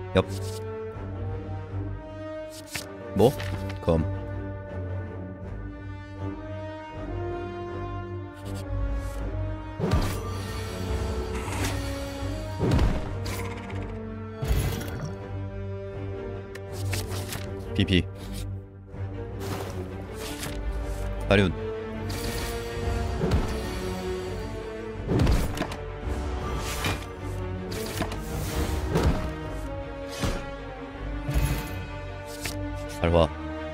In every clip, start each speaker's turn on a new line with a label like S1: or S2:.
S1: 엽. 뭐? 검. 비비. 사륜. 발화.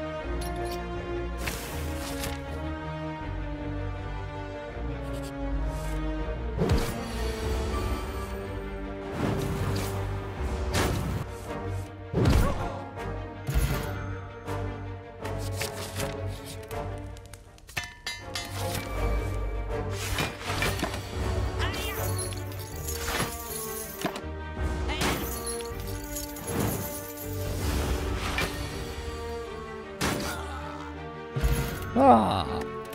S1: 아.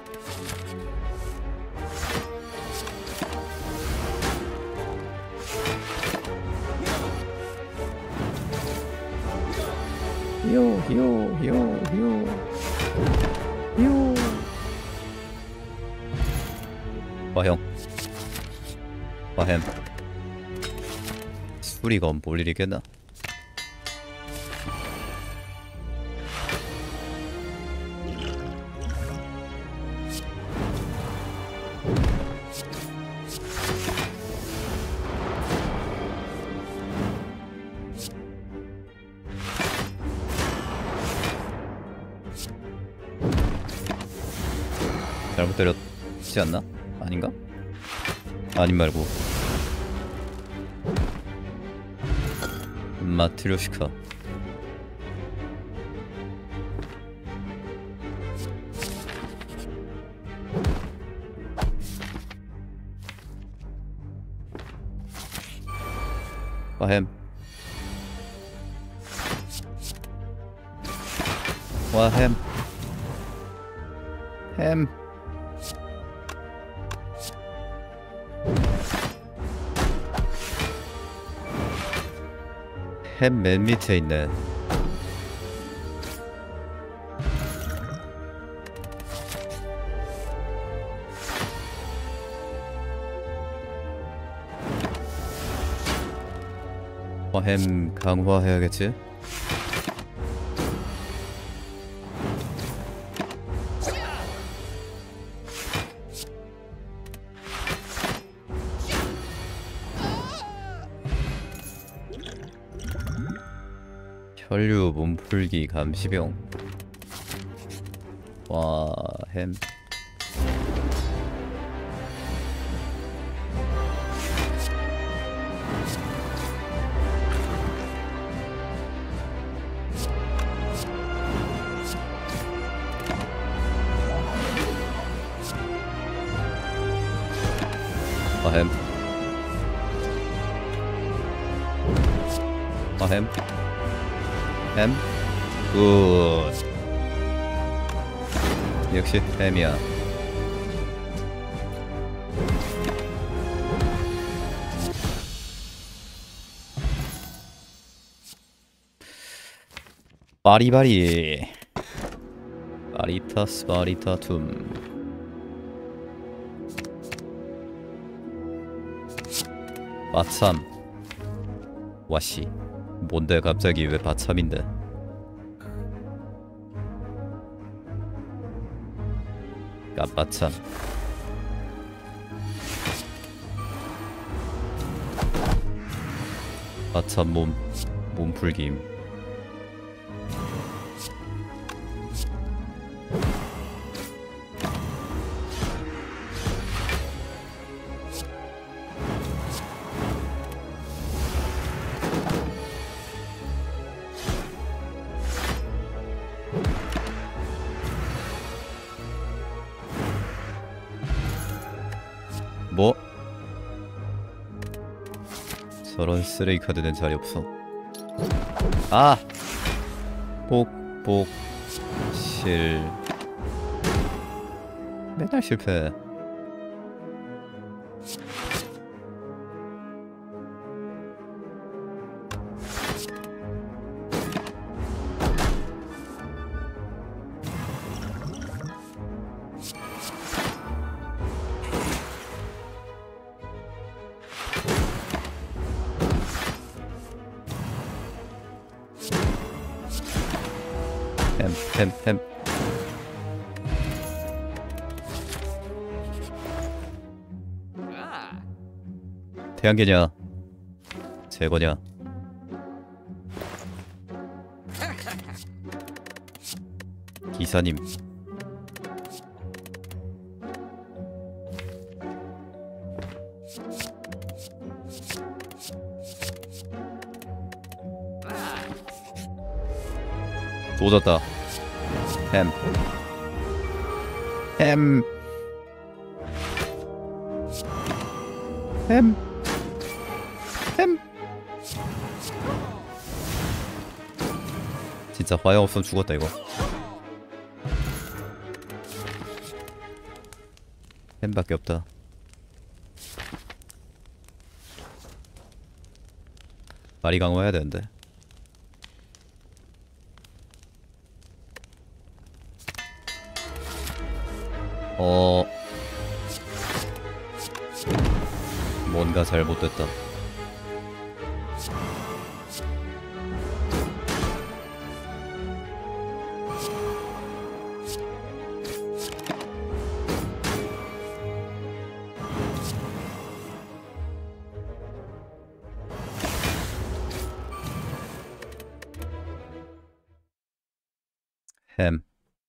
S1: 요. 화형. 화햄. 수리검 볼 일이겠나? 잘못 때렸지 않나? 아닌가? 아님 말고 마트료시카. 와햄. 와햄. 햄. 햄 맨 밑에 있네. 햄 강화해야겠지? 혈류 몸풀기 감시병. 와, 햄. 햄. 햄. 햄. 굿. 역시 햄이야. 바리바리. 바리타스 바리타툼. 마참. 와씨. 뭔데 갑자기 왜 바참인데? 깜바참. 바참 몸풀김. 뭐? 저런 쓰레기 카드는 자리 없어. 아! 실. 맨날 실패. 햄. 태양계냐? 제거냐? 기사님. 쏟았다. 햄. 진짜 화염 없으면 죽었다 이거. 햄밖에 없다. 말이 강화해야 되는데. 뭔가 잘못됐다. 햄.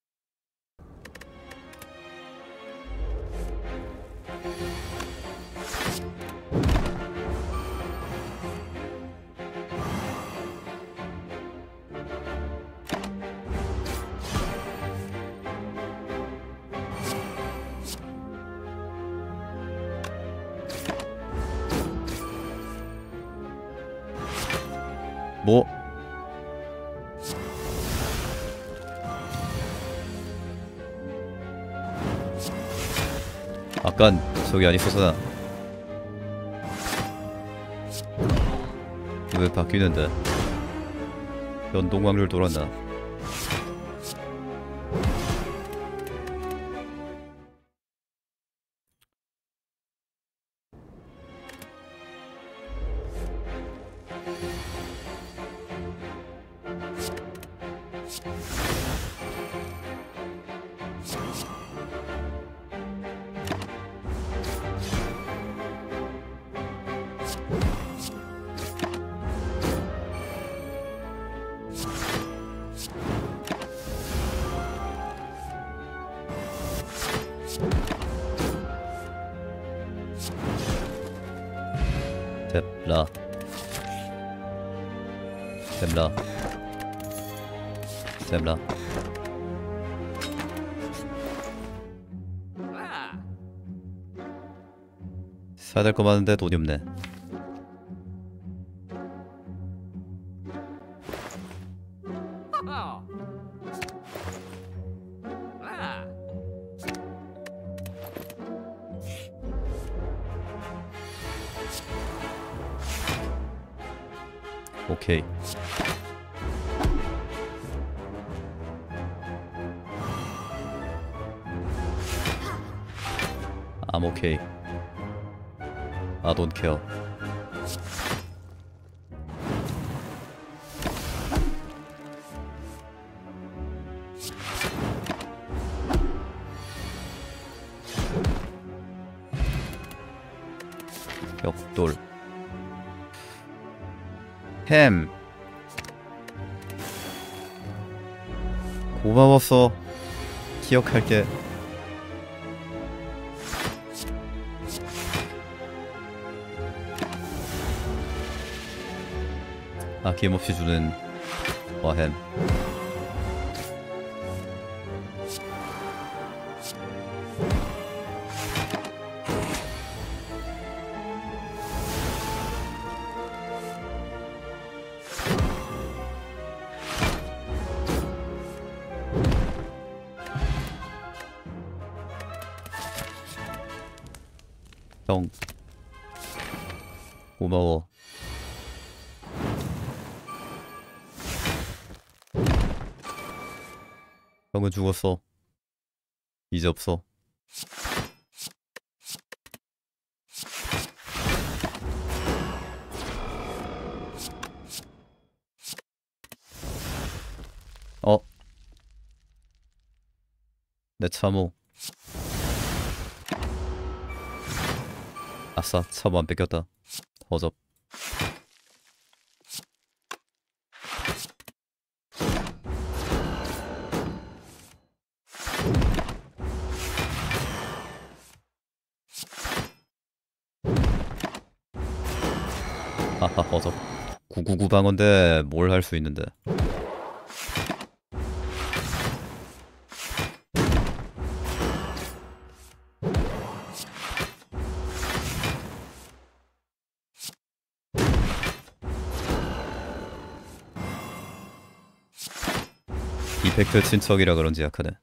S1: 뭐? 아깐 저기 안 있었잖아. 왜 바뀌는데? 연동 확률 돌았나? 템라. 사야 될 거 많은데 돈이 없네. 오케이. I'm okay. I don't care. 벽돌. 햄. 고마웠어. 기억할게. 아낌없이 주는 와햄. 형 고마워. 형은 죽었어. 이제 없어. 내 참호. 아싸, 참호 안 뺏겼다. 허접. 하하, 허접. 999 방어인데 뭘 할 수 있는데. 이펙트 친척이라 그런지 약하네.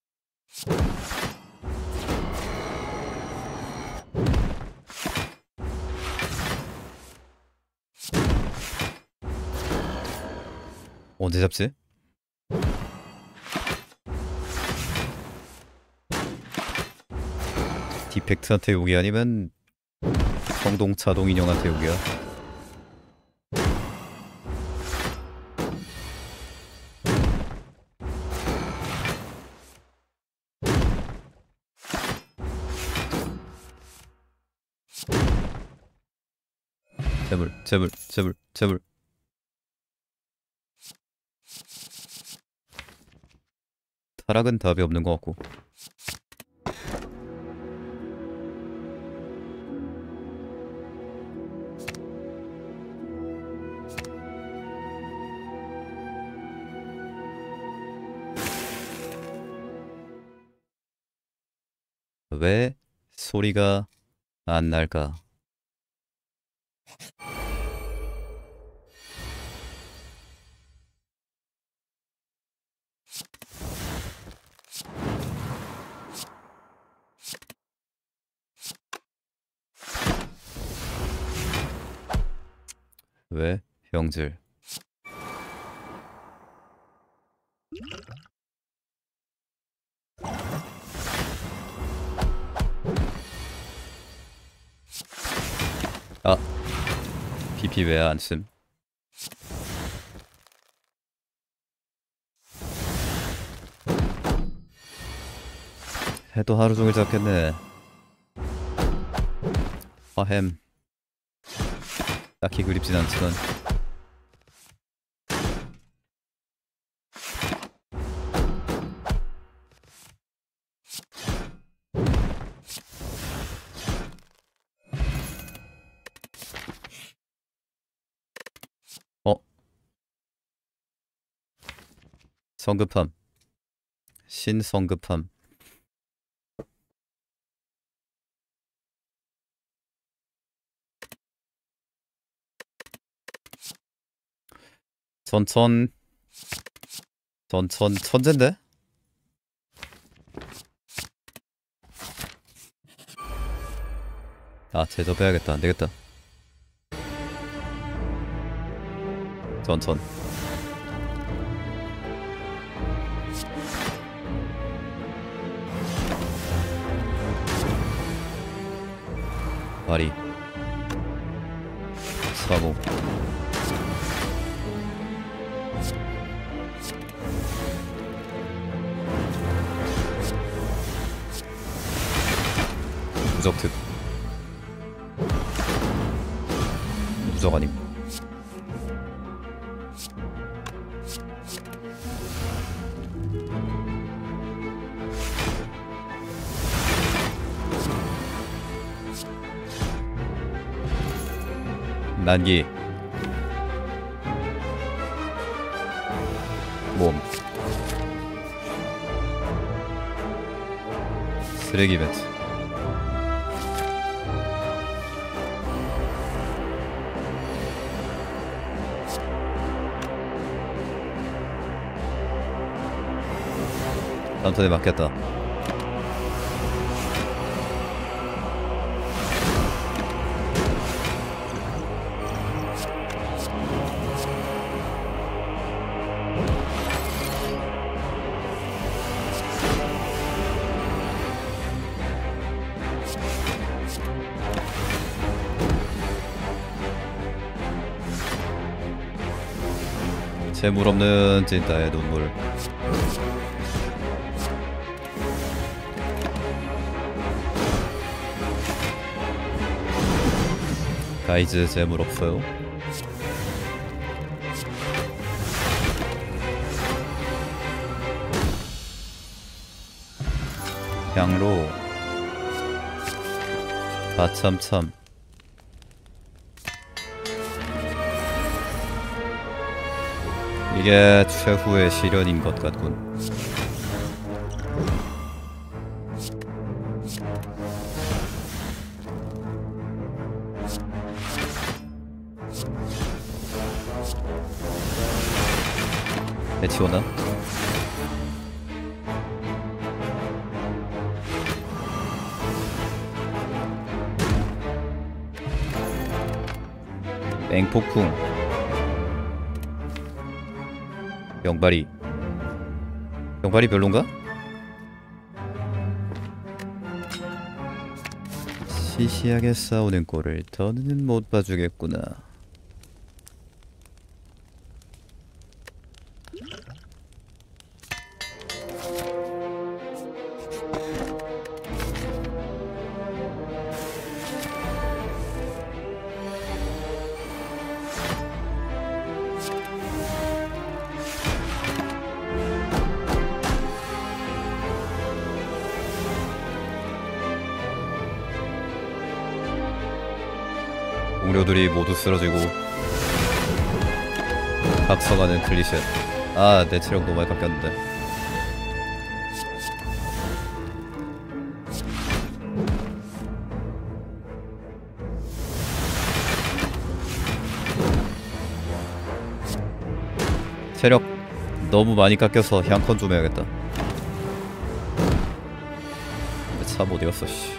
S1: 언제 잡지? 디펙트한테 욕이 아니면 성동 차동 인형한테 욕이야. 재물, 재물, 재물, 재물. 타락은 답이 없는 것 같고. 왜 소리가 안 날까? 왜 형질? 아, PP 왜 안 씀? 해도 하루 종일 잡겠네. 화햄. 딱히 그립진 않지만. 성급함. 신성급함. 전천 천재인데? 아, 제저 빼야겠다. 안 되겠다. 전천. 바리. 사모. 무적특. 무적 아님. 난기. 몸. 쓰레기 이벤트. 다음 턴에 맞겠다. 재물 없는 찐따의 눈물. 라이즈 재물 없어요? 양로 아참참. 이게 최후의 시련인 것 같군. 배치오나? 맹폭풍 병발이 별론가? 시시하게 싸우는 꼴을 더는 못 봐주겠구나. 동료들이 모두 쓰러지고 앞서가는 클리셰. 아, 내 체력 너무 많이 깎였는데. 체력 너무 많이 깎여서 향컨 좀 해야겠다. 근데 참 어디갔어 씨.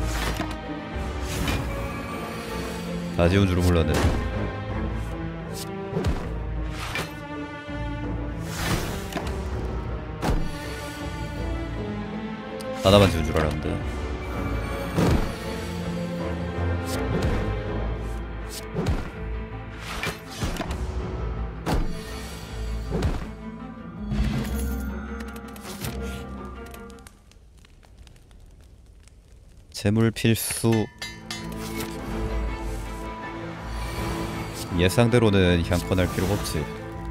S1: 다 지운 줄은 몰랐네. 하나만 지운 줄 알았는데. 재물 필수. 예상대로는 향컨 할 필요가 없지.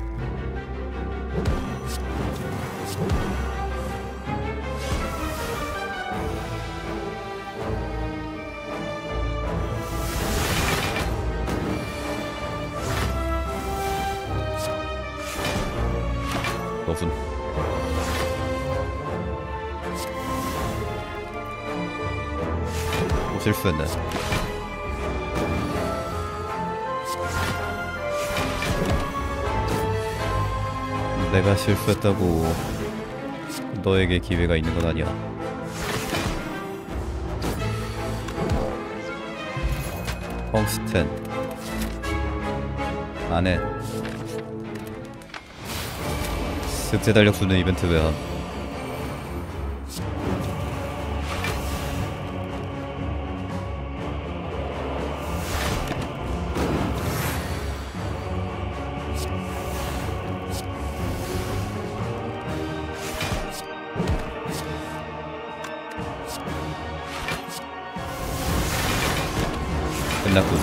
S1: 너분 실수했네. 내가 실수했다고 너에게 기회가 있는 건 아니야. 펑스텐 안해. 습제 달력 주는 이벤트 왜함. 끝났군.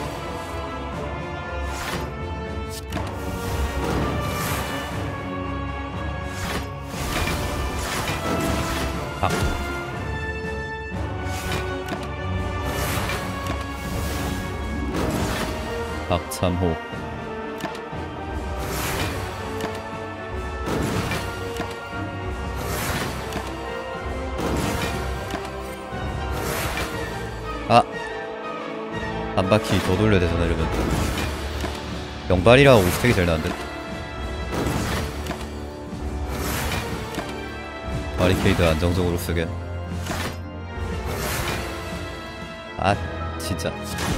S1: 박참호. 아! 한 바퀴 더 돌려야 되잖아 이러면. 병발이랑 오스텍이 제일 나은데. 바리케이드 안정적으로 쓰게. 아 진짜.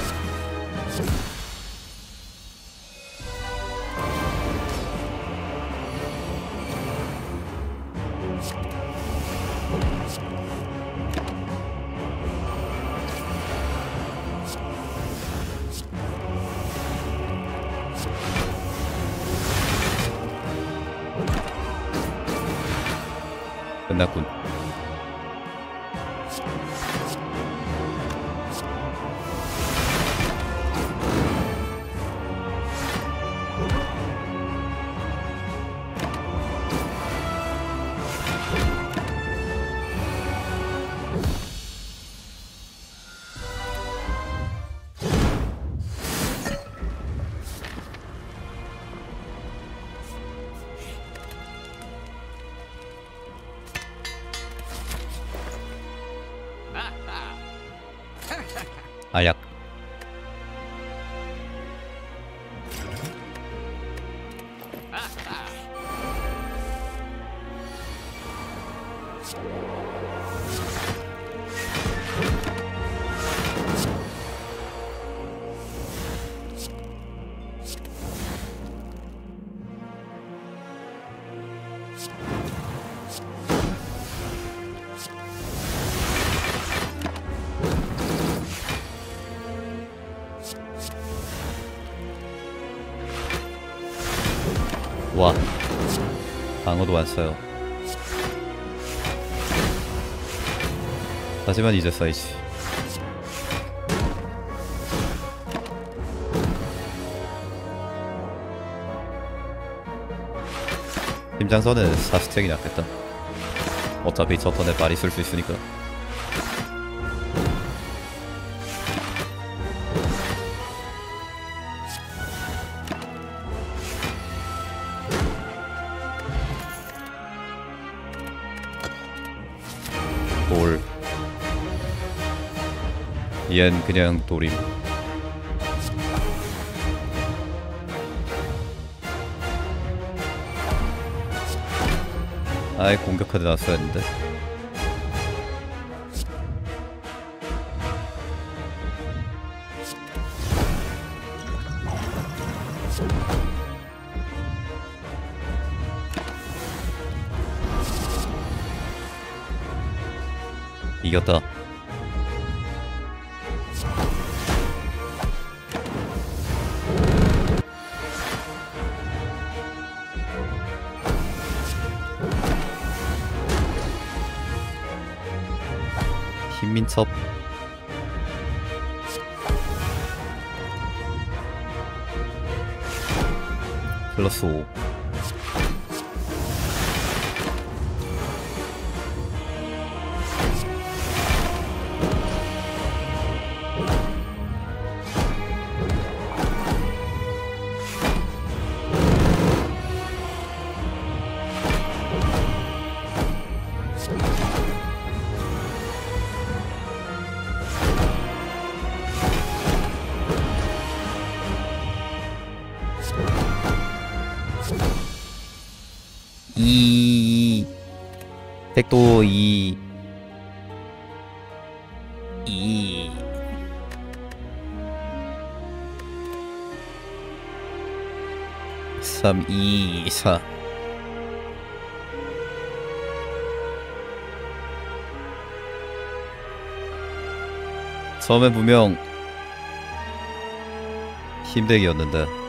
S1: 끝났군. 아약. 와, 방어도 왔어요. 하지만 이제 쌓이지. 팀장선은 40쟁이 낫겠다. 어차피 저 턴에 발이 쓸 수 있으니까. 돌. 얜 그냥 돌임. 아예 공격 카드 나왔어야 했는데. 이겼다. 김민첩. 플러스 5. 백도 2 3 2 4. 처음엔 분명 힘대기였는데